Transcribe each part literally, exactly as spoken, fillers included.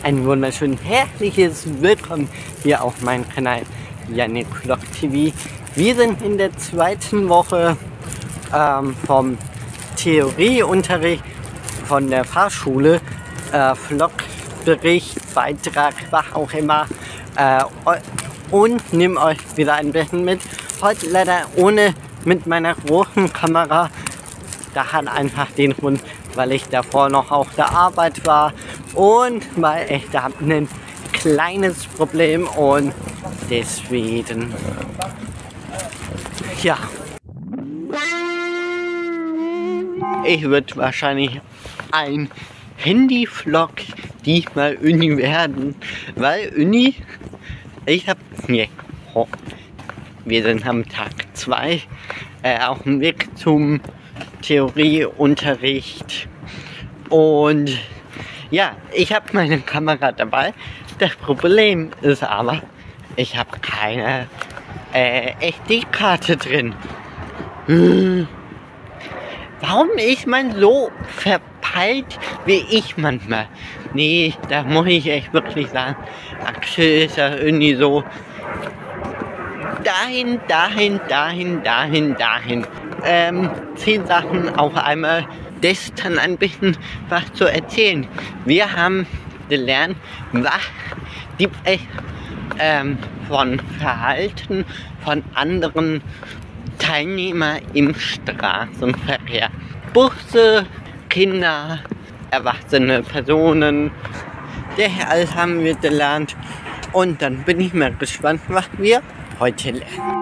ein wunderschön herzliches Willkommen hier auf meinem Kanal Yannick Vlog T V. Wir sind in der zweiten Woche ähm, vom Theorieunterricht von der Fahrschule, äh, Vlogbericht, Beitrag, was auch immer, äh, und nehme euch wieder ein bisschen mit. Heute leider ohne mit meiner großen Kamera. Da hat einfach den Grund, weil ich davor noch auf der Arbeit war und weil ich da ein kleines Problem und deswegen ja, ich würde wahrscheinlich ein Handy-Vlog diesmal Uni werden, weil Uni, ich habe nee, oh, wir sind am Tag zwei äh, auf dem Weg zum Theorieunterricht und ja, ich habe meine Kamera dabei. Das Problem ist aber, ich habe keine äh, S D-Karte drin. Hm. Warum ist man so verpeilt wie ich manchmal? Nee, da muss ich echt wirklich sagen, aktuell ist das irgendwie so dahin, dahin, dahin, dahin, dahin. Ähm, zehn Sachen auf einmal, das dann ein bisschen was zu erzählen. Wir haben gelernt, was gibt es ähm, von Verhalten von anderen Teilnehmern im Straßenverkehr. Busse, Kinder, erwachsene Personen, das alles haben wir gelernt. Und dann bin ich mal gespannt, was wir heute lernen.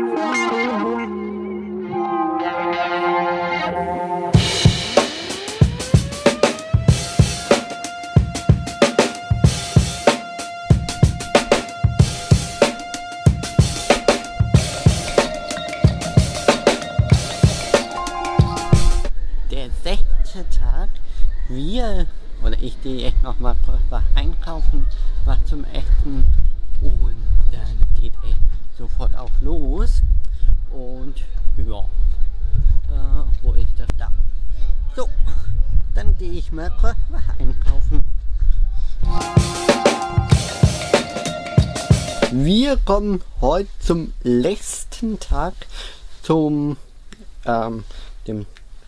Der sechste Tag, wir, oder ich gehe echt noch mal kurz was einkaufen, was zum Essen und dann geht es sofort auch los und ja, äh, wo ist das da? So, dann gehe ich mal kurz was einkaufen. Wir kommen heute zum letzten Tag, zum ähm, dem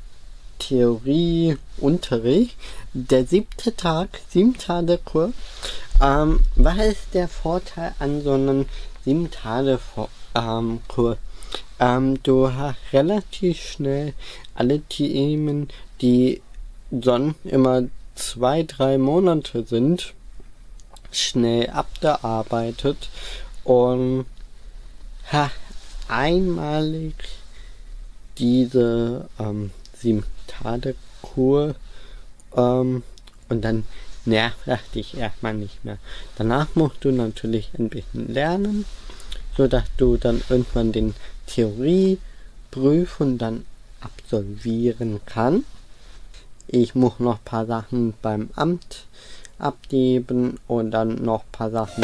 Theorieunterricht, der siebte Tag, sieben Tage Kurs. Ähm, was ist der Vorteil an so einem sieben Tage ähm, Kurs? Ähm, du hast relativ schnell alle Themen, die sonst immer zwei, drei Monate sind, schnell abgearbeitet und hast einmalig diese ähm, sieben Tage Kur ähm, und dann nervt das dich erstmal nicht mehr. Danach musst du natürlich ein bisschen lernen, so dass du dann irgendwann den Theorieprüfung dann absolvieren kannst. Ich muss noch ein paar Sachen beim Amt abgeben und dann noch ein paar Sachen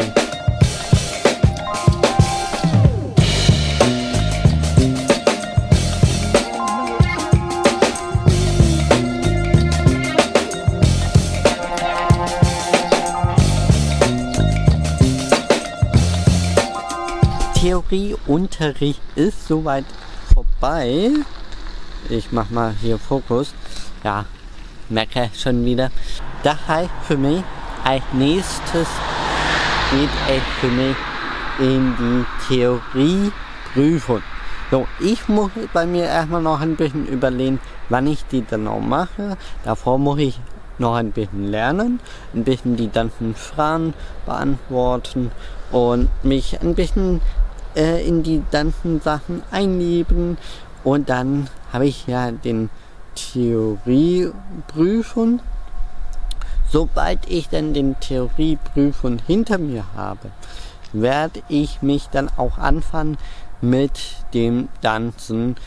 Theorieunterricht ist soweit vorbei. Ich mach mal hier Fokus. Ja, merke schon wieder. Das heißt für mich, als nächstes geht es für mich in die Theorieprüfung. So, ich muss bei mir erstmal noch ein bisschen überlegen, wann ich die genau mache. Davor muss ich noch ein bisschen lernen, ein bisschen die ganzen Fragen beantworten und mich ein bisschen in die ganzen Sachen einleben und dann habe ich ja den Theorieprüfung. Sobald ich dann den Theorieprüfung hinter mir habe, werde ich mich dann auch anfangen mit dem ganzen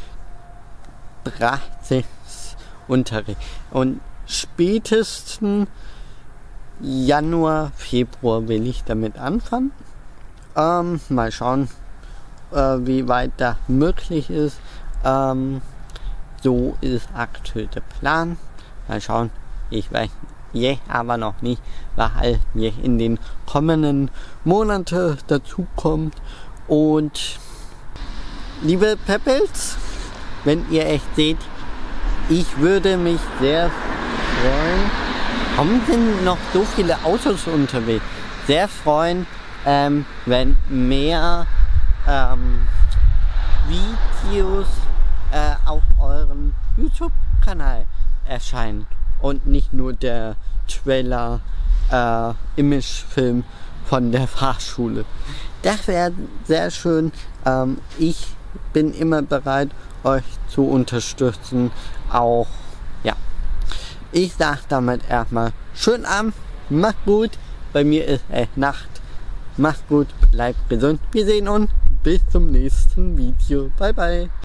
Praxisunterricht und spätestens Januar, Februar will ich damit anfangen. Ähm, mal schauen, Äh, wie weit das möglich ist. Ähm, so ist aktuell der Plan. Mal schauen, ich weiß je aber noch nicht, weil je in den kommenden Monaten dazu kommt. Und liebe Peppels, wenn ihr echt seht, ich würde mich sehr freuen. Warum sind noch so viele Autos unterwegs? Sehr freuen, ähm, wenn mehr ähm, Videos äh, auf eurem YouTube-Kanal erscheinen und nicht nur der Trailer äh, Imagefilm von der Fahrschule. Das wäre sehr schön. Ähm, ich bin immer bereit, euch zu unterstützen. Auch, ja. Ich sag damit erstmal schönen Abend, macht gut. Bei mir ist es Nacht. Macht gut, bleibt gesund. Wir sehen uns. Bis zum nächsten Video. Bye bye.